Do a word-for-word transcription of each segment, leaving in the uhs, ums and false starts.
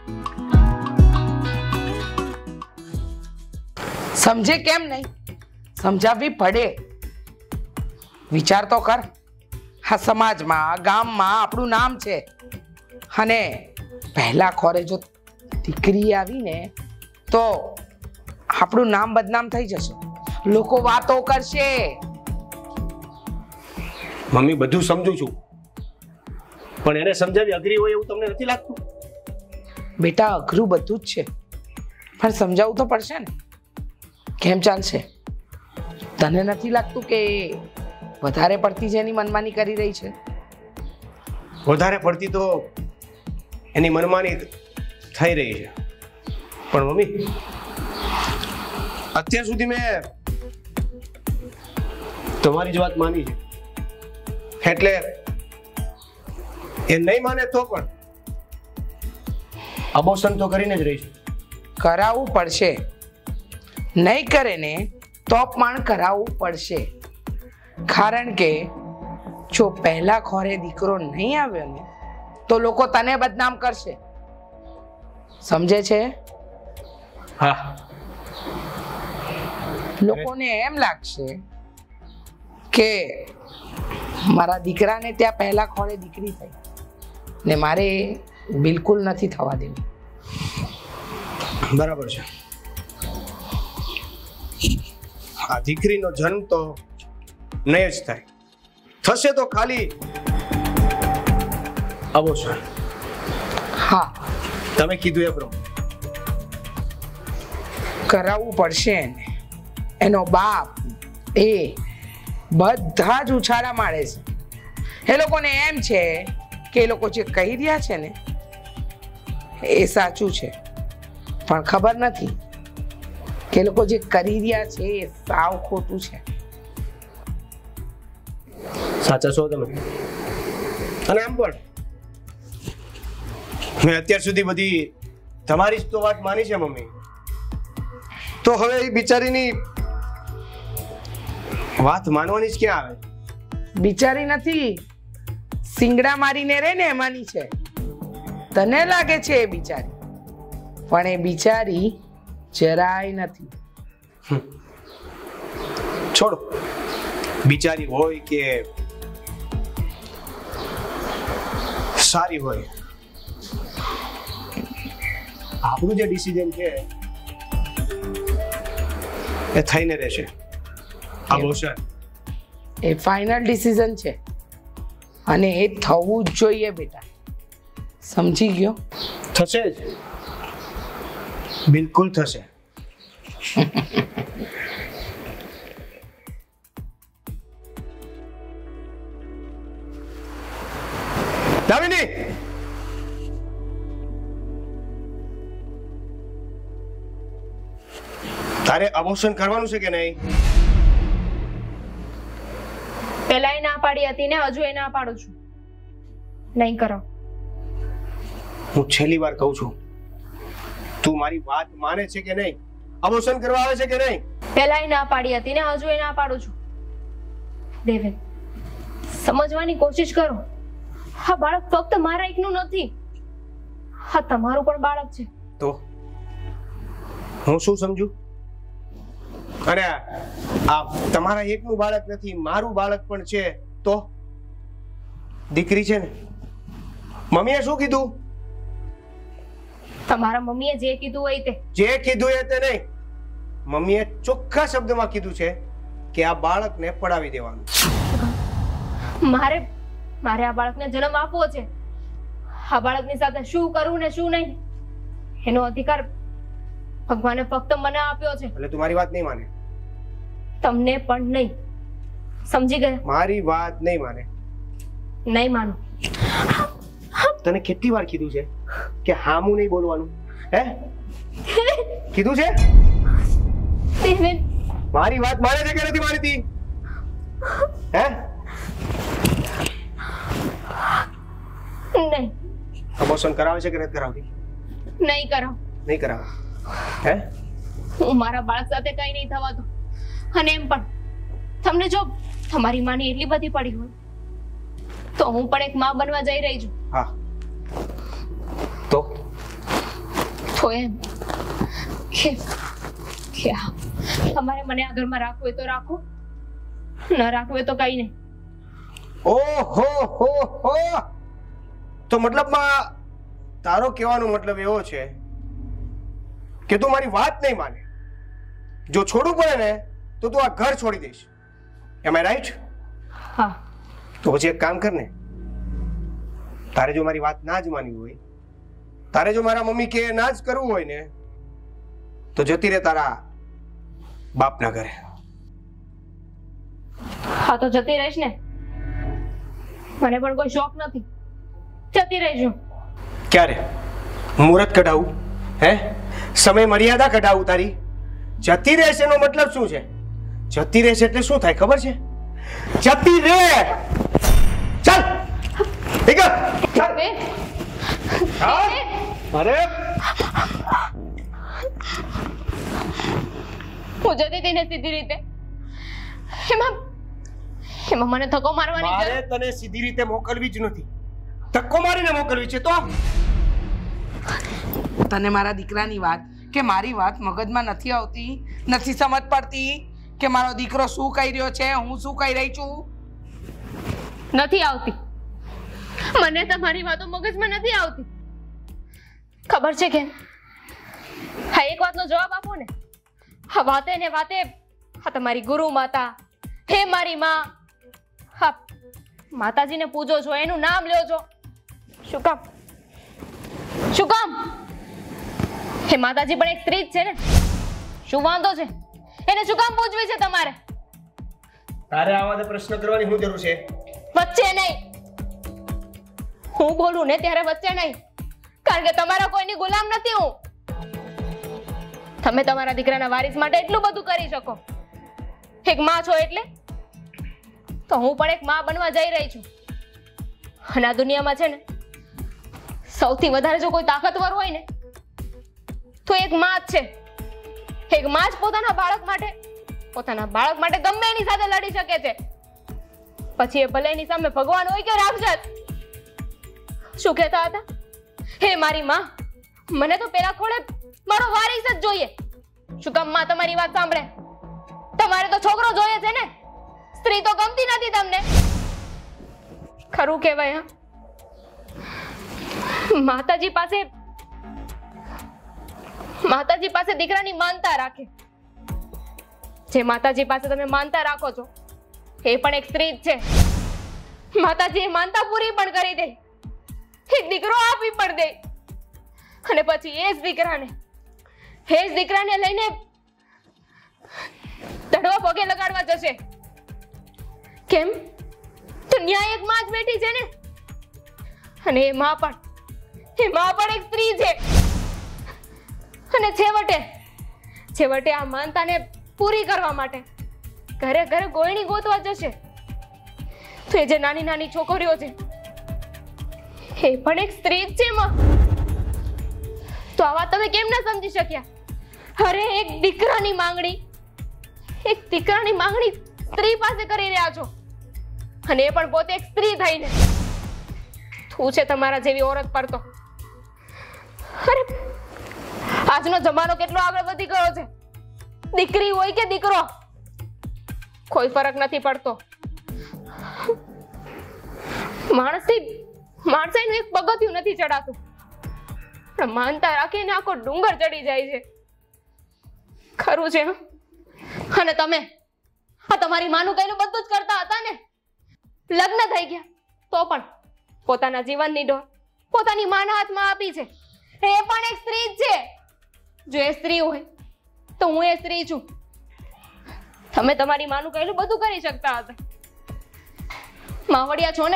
સમજે કેમ નહીં? સમજાવવી પડે. વિચાર તો કર, આ સમાજમાં ગામમાં આપણું નામ છે, અને પહેલા ખોરે જો દીકરી આવી ને તો આપણું નામ બદનામ થઈ જશે, લોકો વાતો કરશે. મમ્મી બધું સમજુ છું, પણ એને સમજાવી અઘરી હોય એવું તમને નથી લાગતું? બેટા અઘરું બધું જ છે, પણ સમજાવવું તો પડશે ને. કેમ ચાલશે? તને નથી લાગતું કે વધારે પડતી જ એની મનમાની કરી રહી છે? વધારે પડતી તો એની મનમાની થઈ રહી છે, પણ મમ્મી અત્યાર સુધી મેં તમારી જ વાત માની છે, એટલે એ નહીં માને તો પણ અબોર્શન તો કરીને જ રહી છે. કરાવવું પડશે, નહીં કરે ને તો પણ કરાવવું પડશે. કારણ કે જો પહેલા ખોરે દીકરો નહીં આવ્યો ને તો લોકો તને બદનામ કરશે. સમજે છે? હા. લોકોને એમ લાગશે કે મારા દીકરાને ત્યાં પહેલા ખોરે દીકરી થઈ, ને મારે બિલકુલ નથી થવા દેવી. બરાબર છે. આ દીકરીનો જન્મ તો નહીં જ થાય, થશે તો ખાલી અબોર્શન. હા, તમે કીધું એ પ્રમાણે કરાવવું પડશે એને. એનો બાપ એ બધા જ ઉછાળા મારે છે. એ લોકોને એમ છે કે એ લોકો જે કહી રહ્યા છે ને એ સાચું છે, પણ ખબર નથી કે એ લોકો જે કરી રહ્યા છે એ સાવ ખોટું છે. સાચા છો તમે. અને આમ પણ મેં અત્યાર સુધી બધી તમારી જ તો વાત માની છે મમ્મી, તો હવે એ બિચારીની વાત માનવાની જ ક્યાં આવે? બિચારી નથી, સિંગડા મારીને રે ને એમાંની છે. તને લાગે છે એ બિચારી, પણ એ બિચારી જરાય નથી. છોડો, બિચારી હોય કે સારી હોય, આપણું જે ડિસિઝન છે એ થઈને રહેશે. અબોર્શન એ ફાઇનલ ડિસિઝન છે અને એ થવું જ જોઈએ બેટા. સમજી ગયો? થશે જ, બિલકુલ થશે. દામિની, તારે અબોર્શન કરવાનું છે કે નહીં? પહેલા એ ના પાડી હતી ને હજુ એ ના પાડું છું. નહીં કરો. હું છેલ્લી વાર કહું છું, તું મારી વાત માને છે કે નહીં? અબોર્શન કરવા આવે છે કે નહીં? પહેલા એ ના પાડી હતી ને હજુ એ ના પાડું છું. દેવેન, સમજવાની કોશિશ કરો. હા, બાળક ફક્ત મારા એકનું નથી, હા તમારું પણ બાળક છે. તો હું શું સમજુ? અરે આ તમારા એકનું બાળક નથી, મારું બાળક પણ છે. તો દીકરી છે ને. મમ્મીએ શું કીધું? તમારા મમ્મીએ જે કીધું હોય તે. જે કીધું એ તે નહીં, મમ્મીએ ચોખ્ખા શબ્દમાં કીધું છે કે આ બાળકને પડાવી દેવાનું. મારે મારે આ બાળકને જન્મ આપવો છે. આ બાળકની સાથે શું કરવું ને શું નહીં એનો અધિકાર ભગવાને ફક્ત મને આપ્યો છે. એટલે તું મારી વાત નહીં માને? તમને પણ નહીં. સમજી ગયા? મારી વાત નહીં માને? નહીં માનો. તને કેટલી વાર કીધું છે કે હામું નહીં બોલવાનું? હે, કીધું છે? દેવેન, મારી વાત માને છે કે નથી માનતી? હે, નહીં. અબોર્શન કરાવે છે કે નથી કરાવતી? નહીં કરાવ. નહીં કરાવે. હે, હું મારા બાળક સાથે કઈ નહીં થવા દો. અને એમ પણ તમને જો તમારી માની એટલી બધી પડી હોય તો હું પણ એક માં બનવા જઈ રહી છું. હા, તો તો એમ કે કે આ તમારે મને આ ઘરમાં રાખવું હોય તો રાખો, ન રાખવું હોય તો કઈ નહીં. ઓહો હો હો તો મતલબમાં તારો કહેવાનો મતલબ એવો છે કે તું મારી વાત નહીં માને, જો છોડવું પડે ને તો તું આ ઘર છોડી દઈશ. Am I right? હા. તો પછી એક કામ કર ને, તારે જો મારી વાત ના જ માનવી હોય, તારે જો મારા મમ્મી કે ના જ કરવું હોય ને, તો જતી રહે તારા બાપના ઘરે. હા તો જતી રહીશ ને, મને પણ કોઈ શોખ નથી, જતી રહીશું. ક્યારે મુહૂર્ત કઢાવું? હે સમય મર્યાદા કઢાવું તારી? જતી રહેશે એનો મતલબ શું છે? જતી રહેશે એટલે શું થાય ખબર છે? જતી રહે. ચાલ ઠીક ચાલ. અરે હું જતી હતી ને સીધી રીતે, એમાં એમાં મને ધક્કો મારવાની મારે જરૂર. તને સીધી રીતે મોકલવી જ નથી, ધક્કો મારીને મોકલવી છે. તો તને મારા દીકરાની વાત કે મારી વાત મગજમાં નથી આવતી? નથી સમજ પડતી કે મારો દીકરો શું કહી રહ્યો છે, હું શું કહી રહી છું? નથી આવતી, મને તમારી વાતો મગજમાં નથી આવતી. ખબર છે કે હા, એક વાતનો જવાબ આપો ને. હા, વાતે ને વાતે હા તમારી ગુરુ માતા, હે મારી માં, હા માતાજીને પૂજો છો, એનું નામ લ્યો છો. શું કામ? શું કામ? હે માતાજી પણ એક સ્ત્રી જ છે ને, શું વાંધો છે? એને શું કામ પૂજવી છે તમારે? તારે આવા દે પ્રશ્ન કરવાની શું જરૂર છે? વચ્ચે નહીં, હું બોલું ને ત્યારે વચ્ચે નહીં, કારણ કે તમારા કોઈની ગુલામ નથી હું. તમે તમારા દીકરાના વારિસ માટે એટલું બધું કરી શકો. એક માં છો એટલે તો હું પણ એક માં બનવા જઈ રહી છું. અને આ દુનિયામાં છે ને સૌથી વધારે જો કોઈ તાકાતવર હોય ને તો એક માં જ છે. એક માં જ પોતાના બાળક માટે પોતાના બાળક માટે ગમે એની સાથે લડી શકે છે. પછી એ ભલે એની સામે ભગવાન હોય કે રાક્ષસ. શું કહેતા હતા? હે મારી માં, મને તો પેલા ખોળે મારો વારિસ જ જોઈએ. શું કામ માં તમારી વાત સાંભળે? તમારે તો છોકરો જોઈએ છે ને, સ્ત્રી તો ગમતી નથી તમને. ખરું કહેવાય. હા, માતાજી પાસે માતાજી પાસે દીકરાની માનતા રાખે. જે માતાજી પાસે તમે માનતા રાખો છો એ પણ એક સ્ત્રી જ છે. માતાજી એ માનતા પૂરી પણ કરી દે, એક દીકરો આપી પણ દે, અને પછી એ જ દીકરાને એ જ દીકરાને લઈને દડવા પગે લગાડવા જશે. કેમ? તો ન્યાય એક માં જ બેઠી છે ને, અને એ માં પણ એ માં પણ એક સ્ત્રી છે. અને છેવટે છેવટે આ માનતાને પૂરી કરવા માટે ઘરે ઘરે ગોયણી ગોતવા જશે. તો એ જે નાની નાની છોકરીઓ છે એ પણ એક સ્ત્રી જ છે માં. તો આ વાત તમે કેમ ના સમજી શક્યા? અરે એક દીકરાની માંગણી એક દીકરાની માંગણી સ્ત્રી પાસે કરી રહ્યા છો, અને એ પણ પોતે એક સ્ત્રી થઈને. શું છે તમારા જેવી ઓરત પર તો? અરે આજનો જમાનો કેટલો આગળ વધી ગયો છે. દીકરી હોય કે દીકરો કોઈ ફરક નથી પડતો. માણસથી માણસાઈનું એક પગથિયું નથી ચડાતું, પણ માનતા રાખીને આખો ડુંગર ચડી જાય છે. ખરું છે. અને તમે આ તમારી માનું કઈનું બધું જ કરતા હતા ને. લગ્ન થઈ ગયા તો પણ પોતાના જીવનની ડોર પોતાની માના હાથમાં આપી છે. એ પણ એક સ્ત્રી જ છે. જો એ સ્ત્રી હોય તો હું એ સ્ત્રી છું. તમે તમારી માનું કહેલું બધું કરી શકતા હતા. માવડિયા છો ને,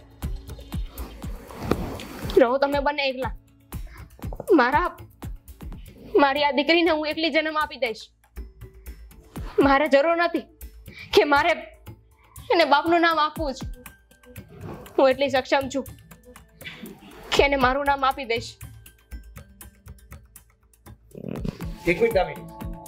રહો તમે બંને એકલા. મારા મારી આ દીકરીને હું એકલી જન્મ આપી દઈશ. મારે જરૂર નથી કે મારે એને બાપનું નામ આપવું છે. હું એટલી સક્ષમ છું કે એને મારું નામ આપી દઈશ. એક મિનિટ આવી.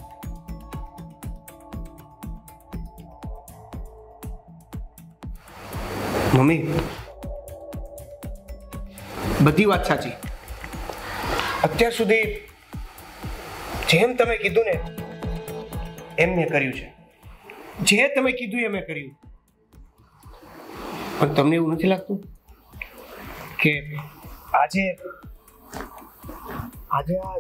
મમ્મી, બધી વાત સાચી. અત્યાર સુધી જેમ તમે કીધું ને એમ મેં કર્યું છે. જે તમે કીધું એ મેં કર્યું. પણ તમને એવું નથી લાગતું કે આજે આજે આ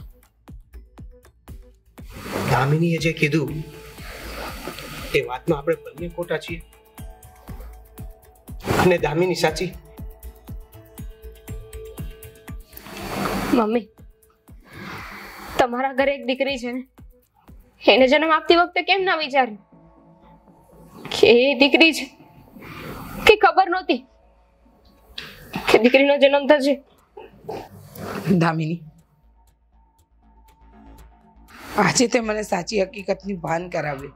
દામિનીએ જે કીધું એ વાતમાં આપણે બંને ખોટા છીએ અને દામિની સાચી? મમ્મી, તમારા ઘરે એક દીકરી છે ને, એને જન્મ આપતી વખતે કેમ ના વિચાર્યું કે એ દીકરી છે? કે ખબર નહોતી કે દીકરીનો જન્મ થશે? દામિની, આજે તે મને સાચી હકીકતની ભાન કરાવી.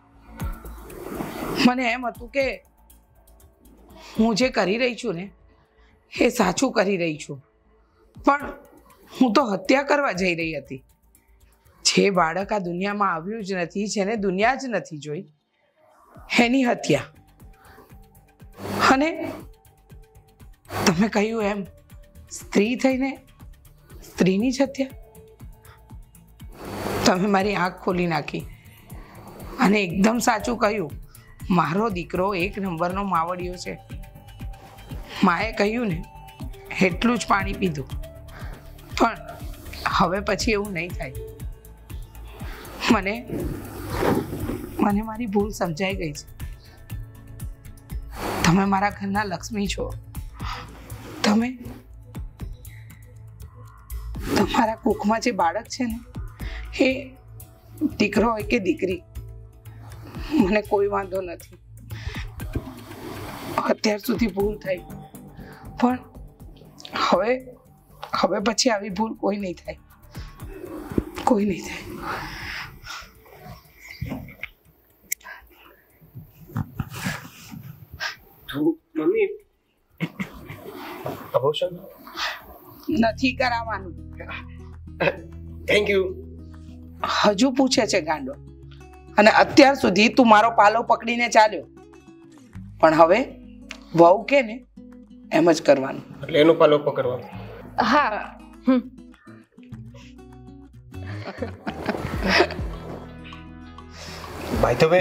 મને એમ હતું કે હું જે કરી રહી છું ને એ સાચું કરી રહી છું, પણ હું તો હત્યા કરવા જઈ રહી હતી. જે બાળક આ દુનિયામાં આવ્યું જ નથી, જેને દુનિયા જ નથી જોઈ, એની હત્યા. અને તમે કહ્યું એમ સ્ત્રી થઈને સ્ત્રીની જ હત્યા. તમે મારી આંખ ખોલી નાખી અને એકદમ સાચું કહ્યું. મારો દીકરો એક નંબરનો માવડિયો છે. માએ કહ્યું ને એટલું જ પાણી પીધું, પણ હવે પછી એવું નહીં થાય. મને મને મારી ભૂલ સમજાઈ ગઈ છે. તમે મારા ઘરના લક્ષ્મી છો. તમે તમારા કુખમાં જે બાળક છે ને, એ દીકરો હોય કે દીકરી, મને કોઈ વાંધો નથી. અત્યાર સુધી ભૂલ થઈ, પણ હવે હવે પછી આવી ભૂલ કોઈ નહીં થાય. કોઈ નહીં થાય. મમ્મી, અબોર્શન નથી કરાવવાનું. Thank you. હજુ પૂછે છે ગાંડો. અને અત્યાર સુધી તું મારો પાલો પકડીને ચાલ્યો, પણ હવે વહુ કે ને એમ જ કરવાનું. એટલે એનો પાલો પકડવાનો? હા. હમ. By the way,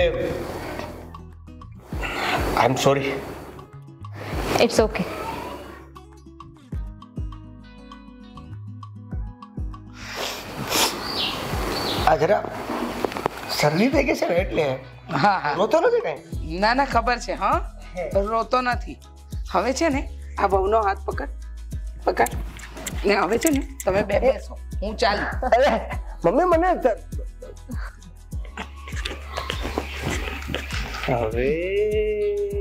I am sorry. It's okay. આ જરા શરદી થઈ ગઈ છે ને એટલે. હા હા, રોતો નથી કઈ? ના ના, ખબર છે. હા, રોતો નથી. હવે છે ને આ વહુનો હાથ પકડ પકડ ને હવે છે ને તમે બે બેસો, હું ચાલી. અરે મમ્મી, મને હવે